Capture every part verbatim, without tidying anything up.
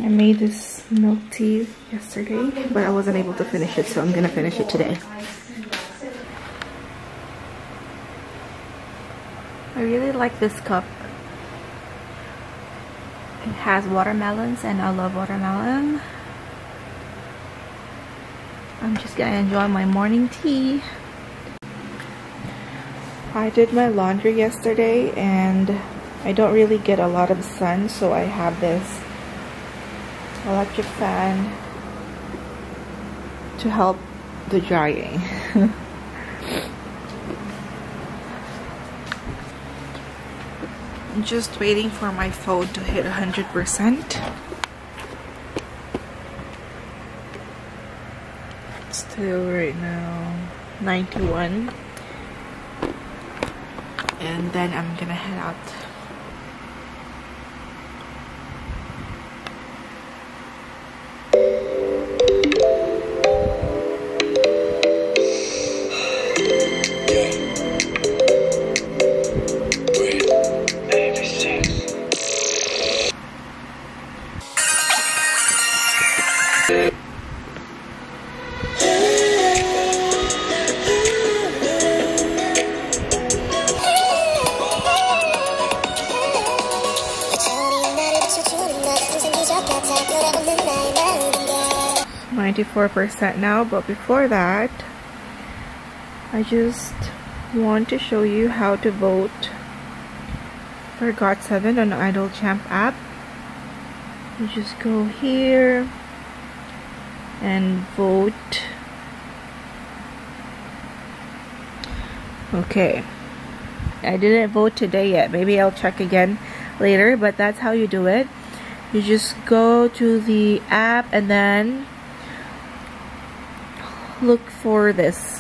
I made this milk tea yesterday, but I wasn't able to finish it, so I'm gonna finish it today. I really like this cup. It has watermelons and I love watermelon. I'm just gonna enjoy my morning tea. I did my laundry yesterday and I don't really get a lot of sun, so I have this electric fan to help the drying. I'm just waiting for my phone to hit one hundred percent. Still right now ninety-one, and then I'm gonna head out. ninety-four percent now, but before that I just want to show you how to vote for Got seven on Idol Champ app. You just go here and vote. Okay, I didn't vote today yet, maybe I'll check again later, but that's how you do it. You just go to the app and then look for this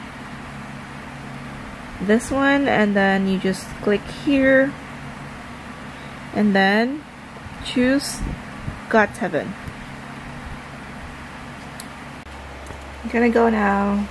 this one, and then you just click here and then choose Got seven. I'm gonna go now.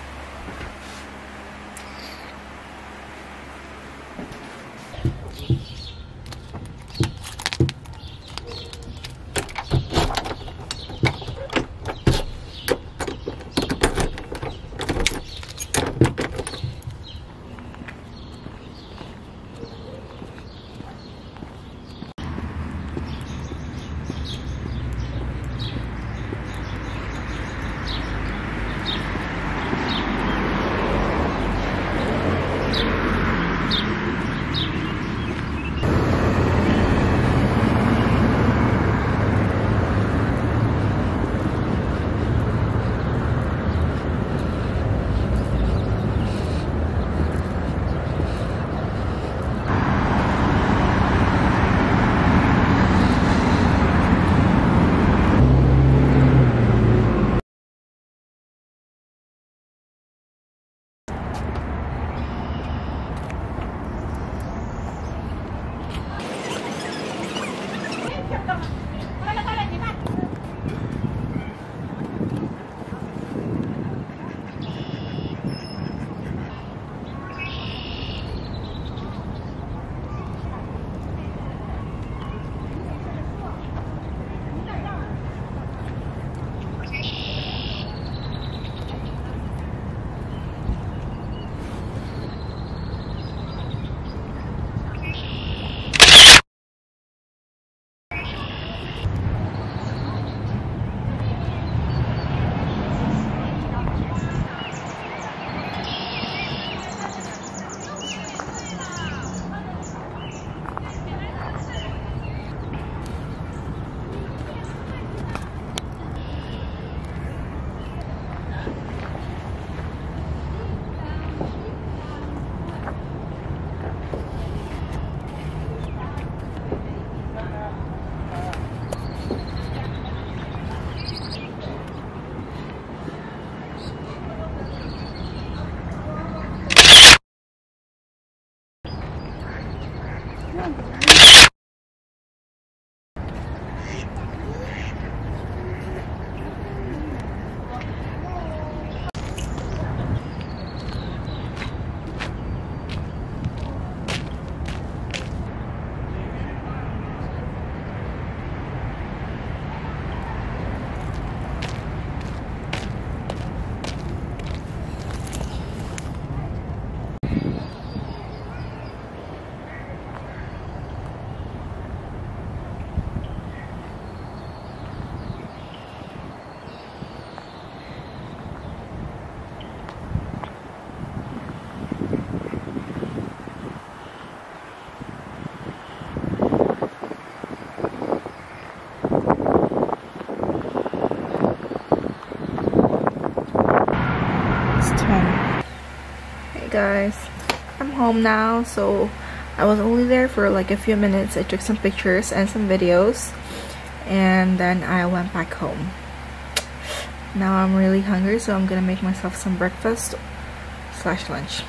guys, I'm home now. So I was only there for like a few minutes. I took some pictures and some videos, and then I went back home. Now I'm really hungry, so I'm gonna make myself some breakfast slash lunch.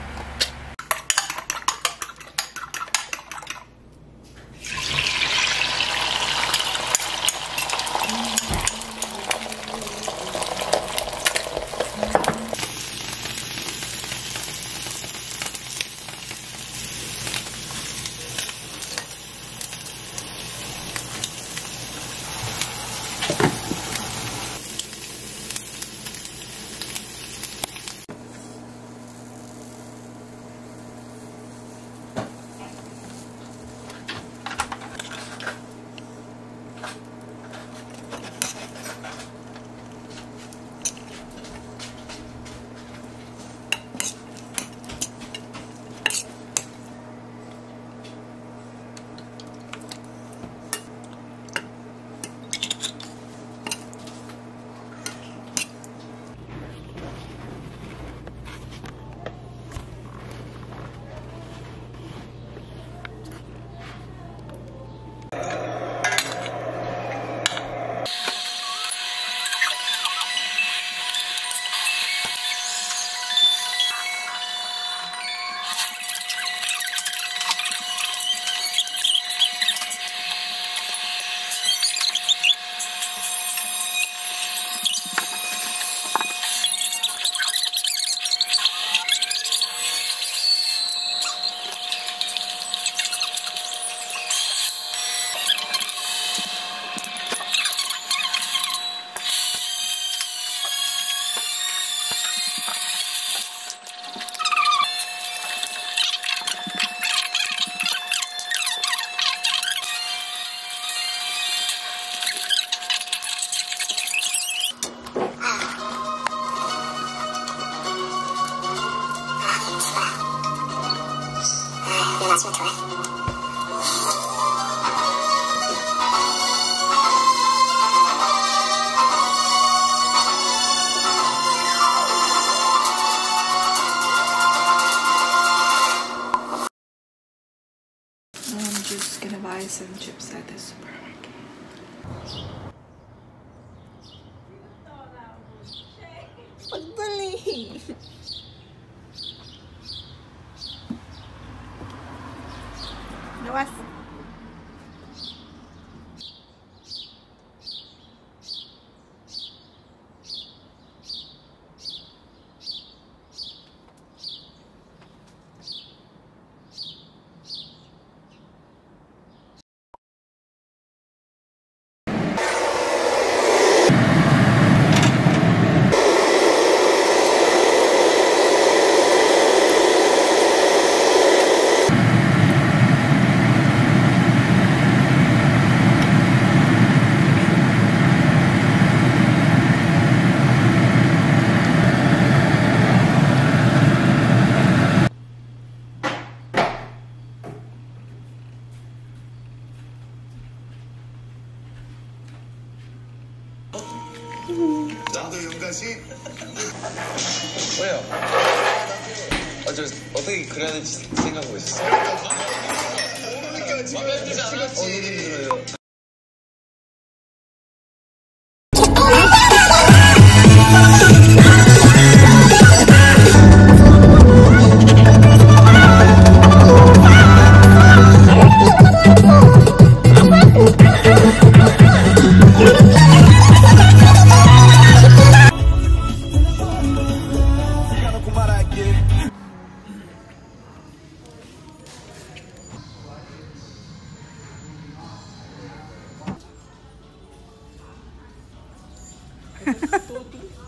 Last one, try. I'm just gonna buy some chips at the supermarket. Pagdali! Nawas! 나도 용가시? 왜요? 아, 저 어떻게 그려야 될지 생각하고 있었어요. 그러니까 지금 찍었지. Tudo.